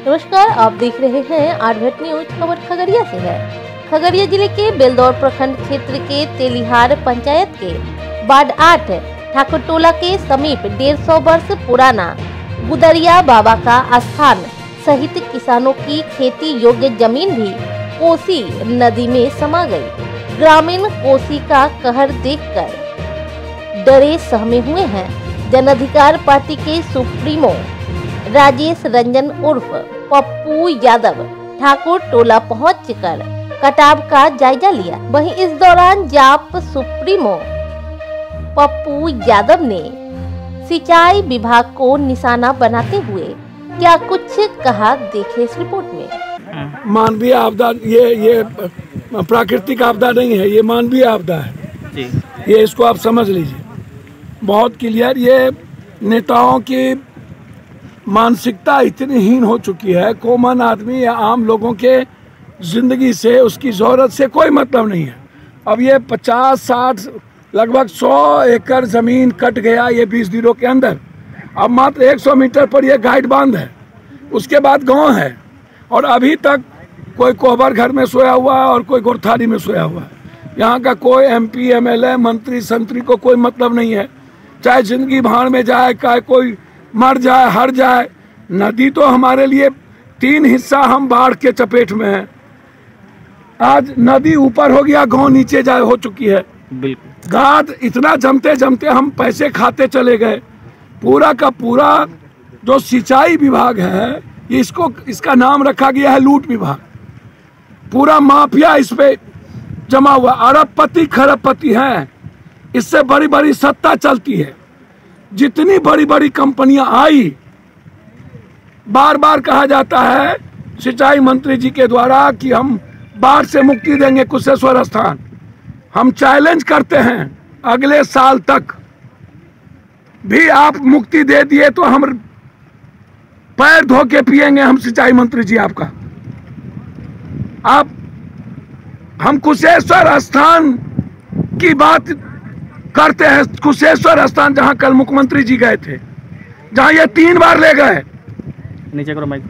नमस्कार, आप देख रहे हैं आर्ट न्यूज। खबर खगड़िया से है। खगड़िया जिले के बेलदौर प्रखंड क्षेत्र के तेलिहार पंचायत के वार्ड 8 ठाकुर टोला के समीप 150 वर्ष पुराना गुदरिया बाबा का स्थान सहित किसानों की खेती योग्य जमीन भी कोसी नदी में समा गई। ग्रामीण कोसी का कहर देखकर डरे सहमे हुए हैं। जन अधिकार पार्टी के सुप्रीमो राजेश रंजन उर्फ पप्पू यादव ठाकुर टोला पहुंचकर कटाव का जायजा लिया। वहीं इस दौरान जाप सुप्रीमो पप्पू यादव ने सिंचाई विभाग को निशाना बनाते हुए क्या कुछ कहा, देखे इस रिपोर्ट में। मानवीय आपदा ये प्राकृतिक आपदा नहीं है, ये मानवीय आपदा है जी। ये इसको आप समझ लीजिए, बहुत क्लियर। ये नेताओं की मानसिकता इतनी हीन हो चुकी है, कॉमन आदमी या आम लोगों के जिंदगी से, उसकी जरूरत से कोई मतलब नहीं है। अब ये 50-60 लगभग 100 एकड़ जमीन कट गया ये 20 दिनों के अंदर। अब मात्र 100 मीटर पर ये गाइड बांध है, उसके बाद गांव है, और अभी तक कोई कोहबर घर में सोया हुआ है और कोई गोरथारी में सोया हुआ है। यहाँ का कोई MP MLA मंत्री संतरी को कोई मतलब नहीं है, चाहे जिंदगी भाड़ में जाए, चाहे कोई मर जाए, हर जाए। नदी तो हमारे लिए 3 हिस्सा हम बाढ़ के चपेट में हैं। आज नदी ऊपर हो गया, गांव नीचे जाए हो चुकी है। बिल्कुल गाद इतना जमते जमते हम पैसे खाते चले गए। पूरा का पूरा जो सिंचाई विभाग है, इसका नाम रखा गया है लूट विभाग। पूरा माफिया इस पे जमा हुआ, अरबपति खरबपति हैं, इससे बड़ी बड़ी सत्ता चलती है। जितनी बड़ी बड़ी कंपनियां आई, बार बार कहा जाता है सिंचाई मंत्री जी के द्वारा कि हम बाढ़ से मुक्ति देंगे कुशेश्वर स्थान। हम चैलेंज करते हैं, अगले साल तक भी आप मुक्ति दे दिए तो हम पैर धो के पिएंगे हम सिंचाई मंत्री जी आपका। हम कुशेश्वर स्थान की बात करते हैं। कुशेश्वर स्थान जहां कल मुख्यमंत्री जी गए थे, जहां ये 3 बार ले गए। नीचे करो माइक।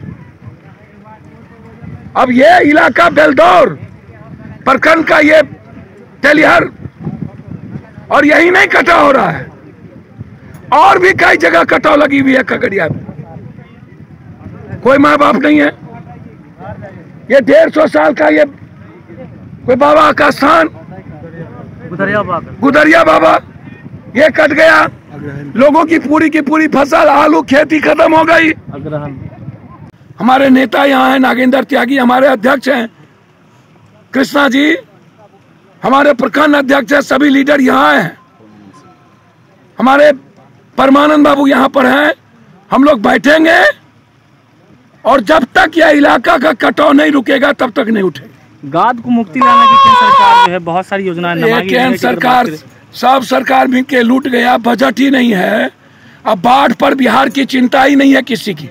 अब ये इलाका बेलदौर प्रखंड का ये तेलिहार, और यही नहीं कटाव हो रहा है, और भी कई जगह कटाव लगी हुई है खगड़िया में। कोई माँ बाप नहीं है। ये 150 साल का ये कोई बाबा का स्थान गुदरिया बाबा, ये कट गया। लोगों की पूरी फसल, आलू खेती खत्म हो गई। हमारे नेता यहाँ हैं नागेंद्र त्यागी, हमारे अध्यक्ष हैं कृष्णा जी, हमारे प्रखंड अध्यक्ष हैं, सभी लीडर यहाँ हैं। हमारे परमानंद बाबू यहाँ पर हैं। हम लोग बैठेंगे और जब तक यह इलाका का कटाव नहीं रुकेगा तब तक नहीं उठेगा। गाद को मुक्ति लाने की केंद्र सरकार जो है बहुत सारी योजनाएं, केंद्र सरकार, सब सरकार भी के लूट गया, बजट ही नहीं है। अब बाढ़ पर बिहार की चिंता ही नहीं है किसी की।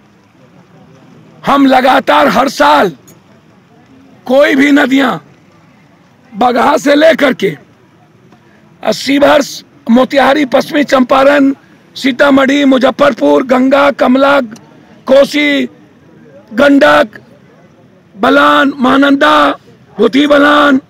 हम लगातार हर साल कोई भी नदियां बगहा से लेकर के 80 वर्ष, मोतिहारी, पश्चिमी चंपारण, सीतामढ़ी, मुजफ्फरपुर, गंगा, कमला, कोसी, गंडक, बलान, महानंदा, भूती बलान,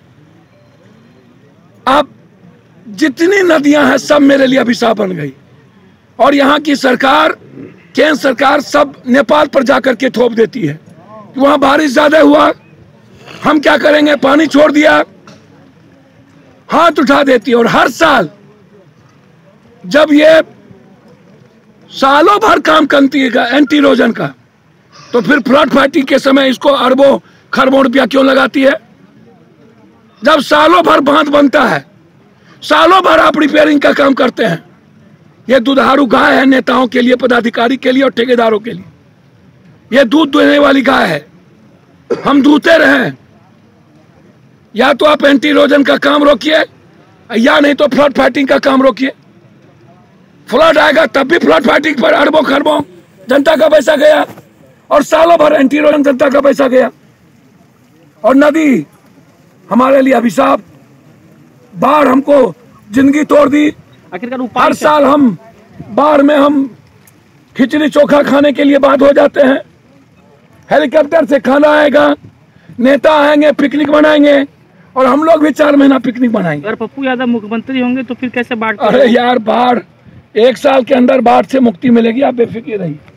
अब जितनी नदियां हैं सब मेरे लिए अभिशाप बन गई। और यहाँ की सरकार, केंद्र सरकार सब नेपाल पर जाकर के थोप देती है कि वहां बारिश ज्यादा हुआ, हम क्या करेंगे, पानी छोड़ दिया, हाथ उठा देती है। और हर साल जब ये सालों भर काम करती है एंटी इरोजन का, तो फिर फ्लड फाइटिंग के समय इसको अरबों खरबों रुपया क्यों लगाती है? जब सालों भर बांध बनता है, सालों भर आप रिपेयरिंग का काम करते हैं। ये दुधारू गाय है नेताओं के लिए, पदाधिकारी के लिए और ठेकेदारों के लिए। ये दूध देने वाली गाय है, हम दूधते रहे। या तो आप एंटी इरोजन का काम रोकिए, या नहीं तो फ्लड फाइटिंग का काम रोकिए। फ्लड आएगा तब भी फ्लड फाइटिंग पर अरबों खरबों जनता का पैसा गया, और सालों भर एंटी इरोजन जनता का पैसा गया। और नदी हमारे लिए अभिशाप, बाढ़ हमको जिंदगी तोड़ दी। हर साल हम बाढ़ में हम खिचड़ी चोखा खाने के लिए बाध्य हो जाते हैं। हेलीकॉप्टर से खाना आएगा, नेता आएंगे, पिकनिक बनाएंगे, और हम लोग भी 4 महीना पिकनिक बनाएंगे। अगर पप्पू यादव मुख्यमंत्री होंगे तो फिर कैसे बाढ़? अरे यार, बाढ़ 1 साल के अंदर बाढ़ से मुक्ति मिलेगी, आप बेफिक्र रहिए।